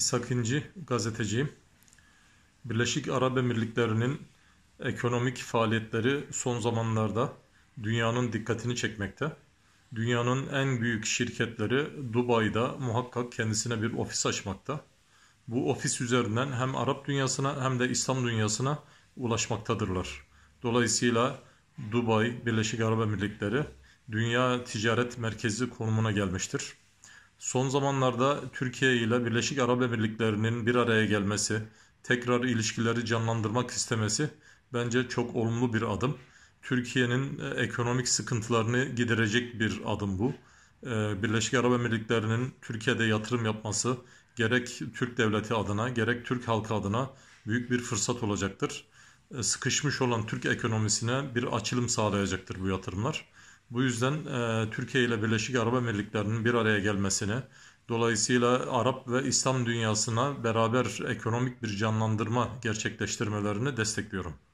İshak İnci, gazeteciyim. Birleşik Arap Emirlikleri'nin ekonomik faaliyetleri son zamanlarda dünyanın dikkatini çekmekte. Dünyanın en büyük şirketleri Dubai'de muhakkak kendisine bir ofis açmakta. Bu ofis üzerinden hem Arap dünyasına hem de İslam dünyasına ulaşmaktadırlar. Dolayısıyla Dubai, Birleşik Arap Emirlikleri dünya ticaret merkezi konumuna gelmiştir. Son zamanlarda Türkiye ile Birleşik Arap Emirlikleri'nin bir araya gelmesi, tekrar ilişkileri canlandırmak istemesi bence çok olumlu bir adım. Türkiye'nin ekonomik sıkıntılarını giderecek bir adım bu. Birleşik Arap Emirlikleri'nin Türkiye'de yatırım yapması gerek Türk devleti adına gerek Türk halkı adına büyük bir fırsat olacaktır. Sıkışmış olan Türk ekonomisine bir açılım sağlayacaktır bu yatırımlar. Bu yüzden Türkiye ile Birleşik Arap Emirlikleri'nin bir araya gelmesini, dolayısıyla Arap ve İslam dünyasına beraber ekonomik bir canlandırma gerçekleştirmelerini destekliyorum.